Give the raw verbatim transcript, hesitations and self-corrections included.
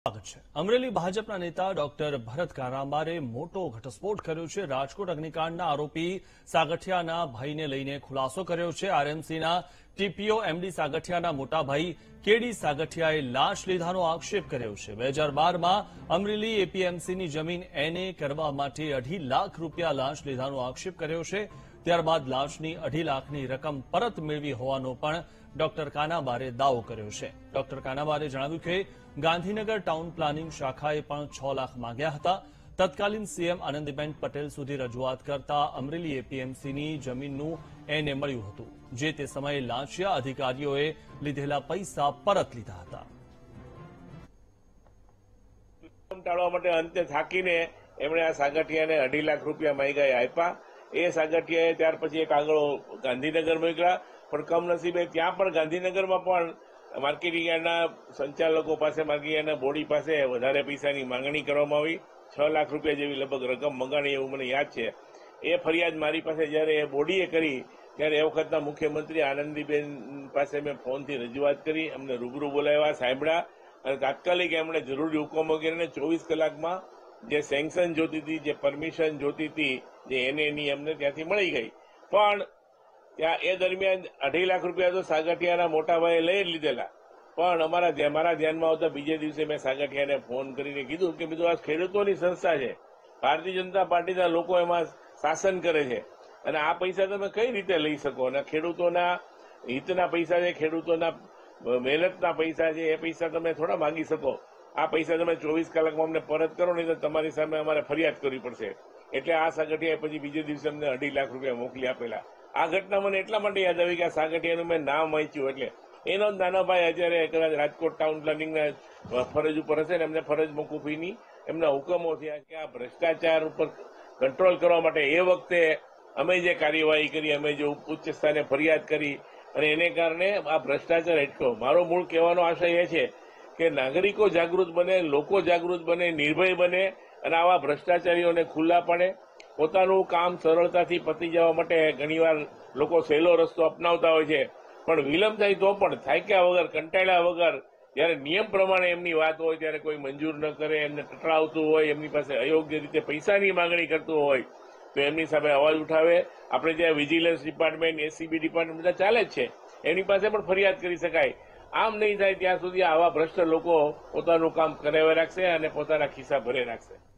સ્વાગત છે। અમરેલી ભાજપના નેતા ડોક્ટર ભરત કાનાબારે મોટો ઘટસ્ફોટ કર્યો છે। રાજકોટ અગ્નિકાંડના આરોપી સાગઠિયાના ભાઈને લઈને ખુલાસો કર્યો છે। આરએમસીના ટીપીઓ એમડી સાગઠિયાના મોટા ભાઈ કેડી સાગઠિયાએ લાશ લીધાનો આક્ષેપ કર્યો છે। બે હજાર બારમાં અમરેલી એપીએમસીની જમીન એને કરવા માટે અઢી લાખ રૂપિયા લાશ લીધાનો આક્ષેપ કર્યો છે। ત્યારબાદ લાશની અઢી લાખની રકમ પરત મેળવી હોવાનો પણ ડોક્ટર કાનાબારે દાવો કર્યો છે। ડોક્ટર કાનાબારે જણાવ્યું કે ગાંધીનગર ટાઉન પ્લાનિંગ શાખાએ પણ છ લાખ માંગ્યા હતા। તત્કાલીન સીએમ આનંદીબેન પટેલ સુધી રજૂઆત કરતા અમરેલી એપીએમસીની જમીનનું એને મળ્યું હતું, જે તે સમયે લાંચિયા અધિકારીઓએ લીધેલા પૈસા પરત લીધા હતા। ટાળવા માટે અંતે થાકીને એમણે આ સાગઠિયાને અઢી લાખ રૂપિયા માંગ્યા આપ્યા। એ સાગઠિયાએ ત્યાર પછી એક આગળ ગાંધીનગર મોકલ્યા, પણ કમનસીબે ત્યાં પણ ગાંધીનગરમાં પણ માર્કેટિંગ યાર્ડના સંચાલકો પાસે માર્કેટિંગ યાર્ડના બોડી પાસે વધારે પૈસાની માંગણી કરવામાં આવી। છ લાખ રૂપિયા જેવી લગભગ રકમ મંગાણી એવું મને યાદ છે। એ ફરિયાદ મારી પાસે જયારે એ બોડીએ કરી ત્યારે એ વખતના મુખ્યમંત્રી આનંદીબેન પાસે મેં ફોનથી રજૂઆત કરી, અમને રૂબરૂ બોલાવ્યા, સાંભળ્યા અને તાત્કાલિક એમણે જરૂરી હુકમો કરીને ચોવીસ કલાકમાં જે સેન્કશન જોતી હતી, જે પરમિશન જોતી હતી, જે એને એની અમને ત્યાંથી મળી ગઈ। પણ ત્યાં એ દરમિયાન અઢી લાખ રૂપિયા તો સાગઠિયાના મોટા ભાઈએ લઈ લીધેલા, પણ અમારા મારા ધ્યાનમાં આવતા બીજે દિવસે મેં સાગઠિયાને ફોન કરીને કીધું કે બીજું આ ખેડૂતોની સંસ્થા છે, ભારતીય જનતા પાર્ટીના લોકો એમાં શાસન કરે છે અને આ પૈસા તમે કઈ રીતે લઈ શકો? અને ખેડૂતોના હિતના પૈસા છે, ખેડૂતોના મહેનતના પૈસા છે, એ પૈસા તમે થોડા માંગી શકો? આ પૈસા તમે ચોવીસ કલાકમાં અમને પરત કરો, નહીં તો તમારી સામે અમારે ફરિયાદ કરવી પડશે। એટલે આ સાગઠિયાએ પછી બીજે દિવસે અમને અઢી લાખ રૂપિયા મોકલી આપેલા। આ ઘટના મને એટલા માટે યાદ આવી કે આ સાગઠિયાનું મેં નામ વાંચ્યું, એટલે એનો જ નાનો ભાઈ અત્યારે કદાચ રાજકોટ ટાઉન પ્લાનિંગના ફરજ ઉપર હશે ને એમને ફરજ મોકૂફીની એમના હુકમો થયા કે આ ભ્રષ્ટાચાર ઉપર કંટ્રોલ કરવા માટે એ વખતે અમે જે કાર્યવાહી કરી, અમે જે ઉચ્ચ સ્થાને ફરિયાદ કરી અને એને કારણે આ ભ્રષ્ટાચાર અટક્યો। મારો મૂળ કહેવાનો આશય એ છે કે નાગરિકો જાગૃત બને, લોકો જાગૃત બને, નિર્ભય બને અને આવા ભ્રષ્ટાચારીઓને ખુલ્લા પડે। પોતાનું કામ સરળતાથી પતી જવા માટે ઘણીવાર લોકો સહેલો રસ્તો અપનાવતા હોય છે, પણ વિલંબ થાય તો પણ થાક્યા વગર, કંટાળ્યા વગર જયારે નિયમ પ્રમાણે એમની વાત હોય ત્યારે કોઈ મંજૂર ન કરે, એમને ટટરાવતું હોય, એમની પાસે અયોગ્ય રીતે પૈસાની માંગણી કરતું હોય તો એમની સામે અવાજ ઉઠાવે। આપણે ત્યાં વિજિલન્સ ડિપાર્ટમેન્ટ, એસીબી ડિપાર્ટમેન્ટ બધા ચાલે જ છે, એમની પાસે પણ ફરિયાદ કરી શકાય। આમ નહીં થાય ત્યાં સુધી આવા ભ્રષ્ટ લોકો પોતાનું કામ કરાવી રાખશે અને પોતાના ખિસ્સા ભરે રાખશે।